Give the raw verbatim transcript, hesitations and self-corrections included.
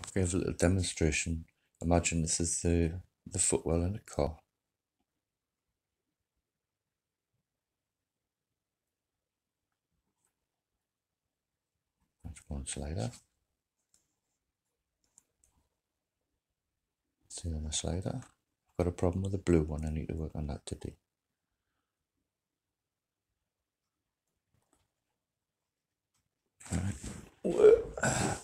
give a little demonstration. Imagine this is the, the footwell in a car. Once later. See on the slider. I've got a problem with the blue one. I need to work on that today. Right.